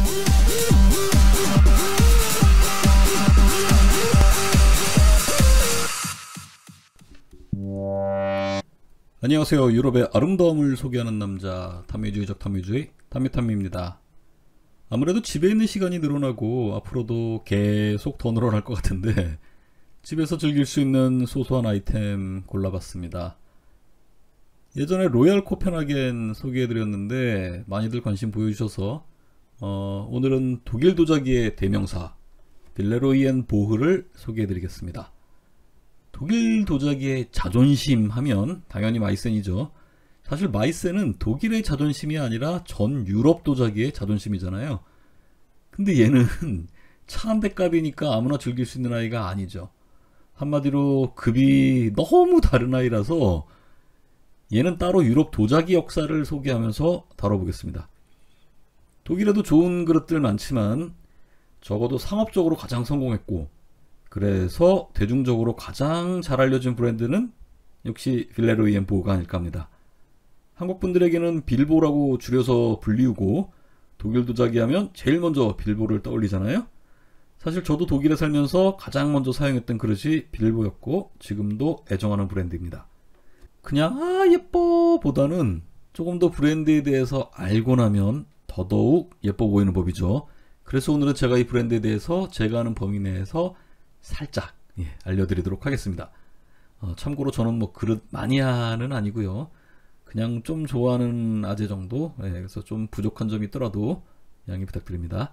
안녕하세요. 유럽의 아름다움을 소개하는 남자, 탐미주의적 탐미주의 탐미탐미입니다. 아무래도 집에 있는 시간이 늘어나고 앞으로도 계속 더 늘어날 것 같은데 집에서 즐길 수 있는 소소한 아이템 골라봤습니다. 예전에 로얄 코펜하겐 소개해드렸는데 많이들 관심 보여주셔서 오늘은 독일 도자기의 대명사 빌레로이 앤 보흐를 소개해드리겠습니다. 독일 도자기의 자존심 하면 당연히 마이센이죠. 사실 마이센은 독일의 자존심이 아니라 전 유럽 도자기의 자존심이잖아요. 근데 얘는 차 한 대 값이니까 아무나 즐길 수 있는 아이가 아니죠. 한마디로 급이 너무 다른 아이라서 얘는 따로 유럽 도자기 역사를 소개하면서 다뤄보겠습니다. 독일에도 좋은 그릇들 많지만 적어도 상업적으로 가장 성공했고 그래서 대중적으로 가장 잘 알려진 브랜드는 역시 빌레로이 앤 보흐가 아닐까 합니다. 한국 분들에게는 빌보라고 줄여서 불리우고 독일 도자기 하면 제일 먼저 빌보를 떠올리잖아요. 사실 저도 독일에 살면서 가장 먼저 사용했던 그릇이 빌보였고 지금도 애정하는 브랜드입니다. 그냥 예뻐 보다는 조금 더 브랜드에 대해서 알고 나면 더더욱 예뻐 보이는 법이죠. 그래서 오늘은 제가 이 브랜드에 대해서 제가 아는 범위 내에서 살짝 알려드리도록 하겠습니다. 참고로 저는 뭐 그릇 마니아는 아니고요. 그냥 좀 좋아하는 아재 정도. 그래서 좀 부족한 점이 있더라도 양해 부탁드립니다.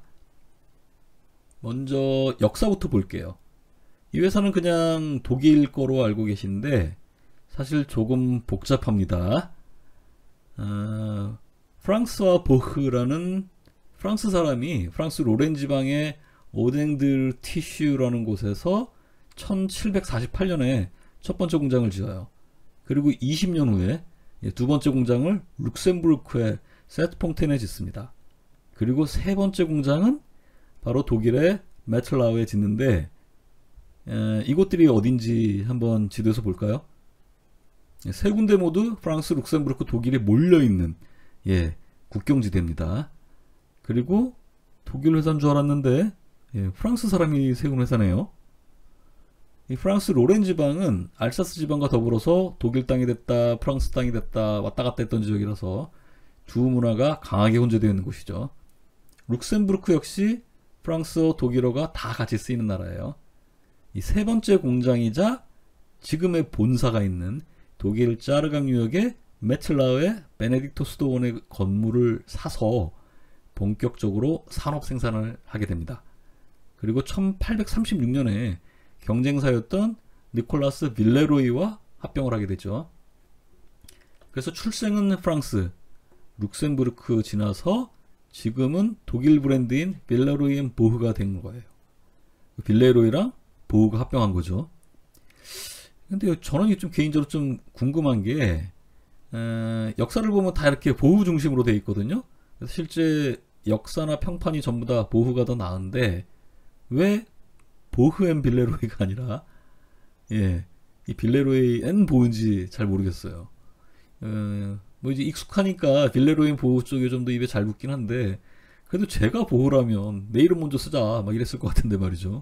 먼저 역사부터 볼게요. 이 회사는 그냥 독일 거로 알고 계신데 사실 조금 복잡합니다. 프랑스와 보흐라는 프랑스 사람이 프랑스 로렌 지방의 오댕들 티슈라는 곳에서 1748년에 첫 번째 공장을 지어요. 그리고 20년 후에 두 번째 공장을 룩셈부르크의 세트퐁텐에 짓습니다. 그리고 세 번째 공장은 바로 독일의 메틀라우에 짓는데 이곳들이 어딘지 한번 지도에서 볼까요? 세 군데 모두 프랑스, 룩셈부르크, 독일이 몰려있는 국경지대입니다. 그리고 독일 회사인 줄 알았는데 프랑스 사람이 세운 회사네요. 이 프랑스 로렌 지방은 알사스 지방과 더불어서 독일 땅이 됐다 프랑스 땅이 됐다 왔다 갔다 했던 지역이라서 두 문화가 강하게 혼재되어 있는 곳이죠. 룩셈부르크 역시 프랑스어 독일어가 다 같이 쓰이는 나라예요. 이 세 번째 공장이자 지금의 본사가 있는 독일 짜르강 유역의 메틀라우의 베네딕토 수도원의 건물을 사서 본격적으로 산업 생산을 하게 됩니다. 그리고 1836년에 경쟁사였던 니콜라스 빌레로이와 합병을 하게 되죠. 그래서 출생은 프랑스, 룩셈부르크 지나서 지금은 독일 브랜드인 빌레로이 앤 보흐가 된 거예요. 빌레로이랑 보흐가 합병한 거죠. 근데 저는 좀 개인적으로 좀 궁금한 게 역사를 보면 다 이렇게 보흐 중심으로 되어 있거든요. 그래서 실제 역사나 평판이 전부 다 보흐가 더 나은데 왜 보흐 앤 빌레로이가 아니라 이 빌레로이 앤 보흐인지 잘 모르겠어요. 뭐 이제 익숙하니까 빌레로이 앤 보흐 쪽이 좀 더 입에 잘 붙긴 한데 그래도 제가 보흐라면 내 이름 먼저 쓰자 막 이랬을 것 같은데 말이죠.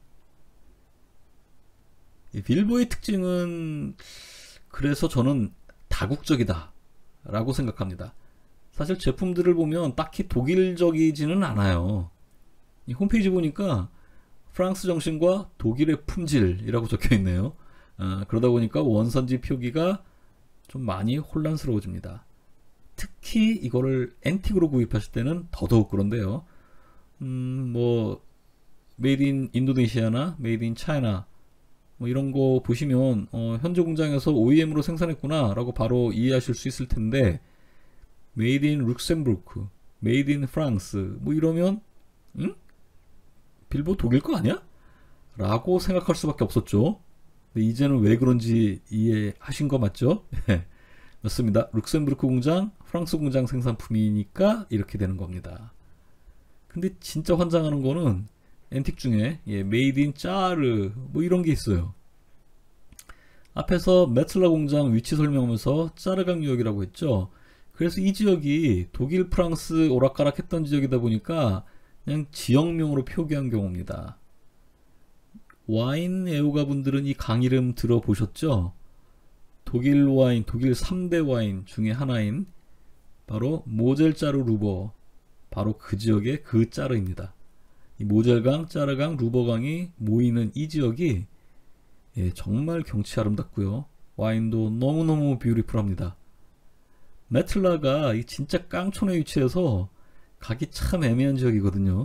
이 빌보의 특징은 그래서 저는 다국적이다 라고 생각합니다. 사실 제품들을 보면 딱히 독일적이지는 않아요. 이 홈페이지 보니까 프랑스 정신과 독일의 품질이라고 적혀 있네요. 그러다 보니까 원산지 표기가 좀 많이 혼란스러워집니다. 특히 이거를 앤틱으로 구입하실 때는 더더욱 그런데요. 뭐 메이드 인 인도네시아나 메이드 인 차이나 뭐 이런 거 보시면 현재 공장에서 OEM으로 생산했구나 라고 바로 이해하실 수 있을 텐데 메이드 인 룩셈부르크, 메이드 인 프랑스 뭐 이러면 빌보 독일 거 아니야? 라고 생각할 수밖에 없었죠. 근데 이제는 왜 그런지 이해하신 거 맞죠? 맞습니다. 룩셈부르크 공장, 프랑스 공장 생산품이니까 이렇게 되는 겁니다. 근데 진짜 환장하는 거는 앤틱 중에 메이드 인 짜르 뭐 이런 게 있어요. 앞에서 메틀라 공장 위치 설명하면서 짜르강 유역이라고 했죠. 그래서 이 지역이 독일, 프랑스 오락가락 했던 지역이다 보니까 그냥 지역명으로 표기한 경우입니다. 와인 애호가 분들은 이 강 이름 들어보셨죠? 독일 와인, 독일 3대 와인 중에 하나인 바로 모젤자르 루버, 바로 그 지역의 그 짜르입니다. 이 모젤강, 짜르강, 루버강이 모이는 이 지역이 정말 경치 아름답고요. 와인도 너무너무 뷰티풀합니다. 메틀라가 이 진짜 깡촌에 위치해서 가기 참 애매한 지역이거든요.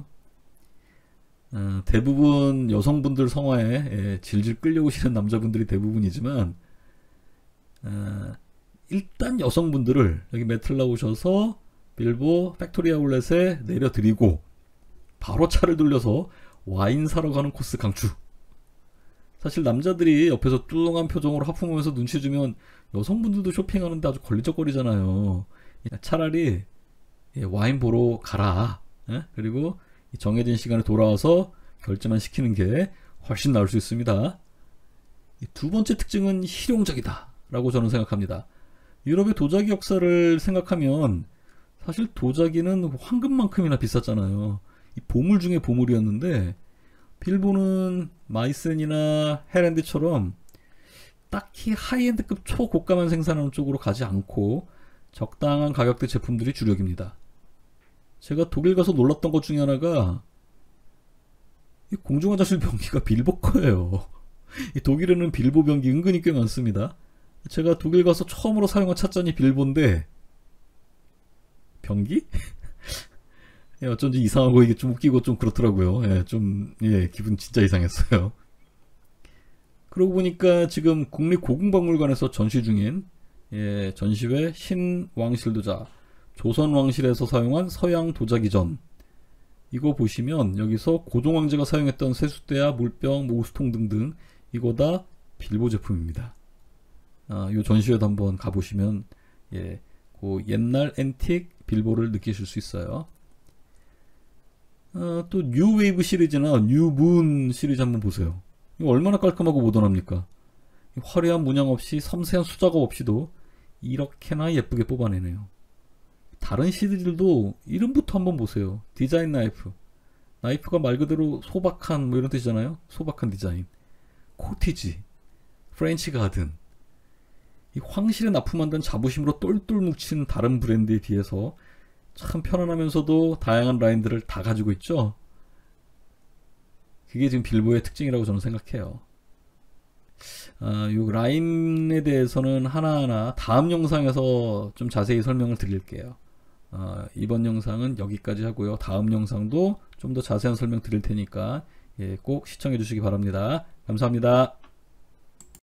대부분 여성분들 성화에 질질 끌려오시는 남자분들이 대부분이지만 일단 여성분들을 여기 메틀라 오셔서 빌보 팩토리 아울렛에 내려드리고 바로 차를 돌려서 와인 사러 가는 코스 강추. 사실 남자들이 옆에서 뚱한 표정으로 하품하면서 눈치 주면 여성분들도 쇼핑하는데 아주 걸리적거리잖아요. 차라리 와인 보러 가라. 그리고 정해진 시간에 돌아와서 결제만 시키는 게 훨씬 나을 수 있습니다. 두 번째 특징은 실용적이다 라고 저는 생각합니다. 유럽의 도자기 역사를 생각하면 사실 도자기는 황금만큼이나 비쌌잖아요. 이 보물 중에 보물이었는데 빌보는 마이센이나 헤랜드처럼 딱히 하이엔드급 초고가만 생산하는 쪽으로 가지 않고 적당한 가격대 제품들이 주력입니다. 제가 독일 가서 놀랐던 것 중에 하나가 이 공중화장실 변기가 빌보 거예요. 이 독일에는 빌보 변기 은근히 꽤 많습니다. 제가 독일 가서 처음으로 사용한 찻잔이 빌보인데 변기? 어쩐지 이상하고 이게 좀 웃기고 좀 그렇더라고요. 기분 진짜 이상했어요. 그러고 보니까 지금 국립고궁박물관에서 전시 중인 전시회 신왕실도자 조선왕실에서 사용한 서양 도자기전, 이거 보시면 여기서 고종황제가 사용했던 세숫대야, 물병, 모수통 등등 이거 다 빌보 제품입니다. 이 전시회도 한번 가보시면 그 옛날 앤틱 빌보를 느끼실 수 있어요. 또 뉴웨이브 시리즈나 뉴문 시리즈 한번 보세요. 이거 얼마나 깔끔하고 모던합니까? 화려한 문양 없이 섬세한 수작업 없이도 이렇게나 예쁘게 뽑아내네요. 다른 시리즈들도 이름부터 한번 보세요. 디자인 나이프. 나이프가 말 그대로 소박한 뭐 이런 뜻이잖아요. 소박한 디자인. 코티지, 프렌치 가든. 이 황실에 납품한다는 자부심으로 똘똘 뭉친 다른 브랜드에 비해서 참 편안하면서도 다양한 라인들을 다 가지고 있죠. 그게 지금 빌보의 특징이라고 저는 생각해요. 이 라인에 대해서는 하나하나 다음 영상에서 좀 자세히 설명을 드릴게요. 이번 영상은 여기까지 하고요. 다음 영상도 좀 더 자세한 설명 드릴 테니까 꼭 시청해 주시기 바랍니다. 감사합니다.